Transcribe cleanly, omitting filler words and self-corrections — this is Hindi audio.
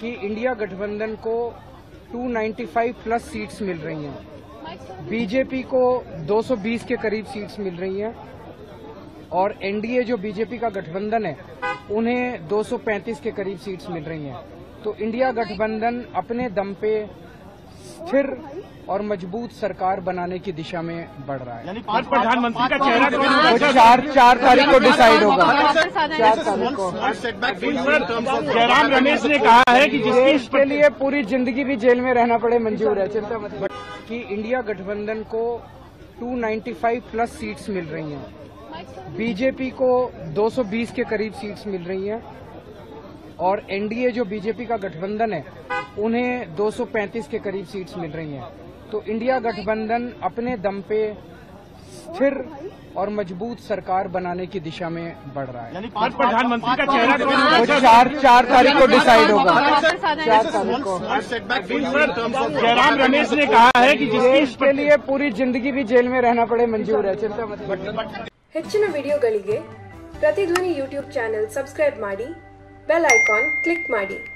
कि इंडिया गठबंधन को 295 प्लस सीट्स मिल रही हैं, बीजेपी को 220 के करीब सीट्स मिल रही हैं और एनडीए जो बीजेपी का गठबंधन है उन्हें 235 के करीब सीट्स मिल रही हैं। तो इंडिया गठबंधन अपने दम पे स्थिर और मजबूत सरकार बनाने की दिशा में बढ़ रहा है। यानी पांच प्रधानमंत्री का चेहरा वो चार तारीख को डिसाइड होगा। 4 तारीख को जयराम रमेश ने कहा है कि देश के लिए पूरी जिंदगी भी जेल में रहना पड़े मंजूर है, चिंता मत कि इंडिया गठबंधन को 295 प्लस सीट्स मिल रही हैं, बीजेपी को 220 के करीब सीट्स मिल रही हैं और एनडीए जो बीजेपी का गठबंधन है उन्हें 235 के करीब सीट्स मिल रही हैं। तो इंडिया गठबंधन अपने दम पे स्थिर और मजबूत सरकार बनाने की दिशा में बढ़ रहा है। यानी पांच प्रधानमंत्री का चेहरा वो 4 तारीख को डिसाइड होगा। 4 तारीख को जयराम रमेश ने कहा है कि देश के लिए पूरी जिंदगी भी जेल में रहना पड़े मंजूर है, चिंता मत ಹೆಚ್ಚಿನ ವಿಡಿಯೋಗಳಿಗೆ ಪ್ರತಿಧ್ವನಿ ಯೂಟ್ಯೂಬ್ ಚಾನೆಲ್ ಸಬ್ಸ್ಕ್ರೈಬ್ ಮಾಡಿ, ಬೆಲ್ ಐಕಾನ್ ಕ್ಲಿಕ್ ಮಾಡಿ।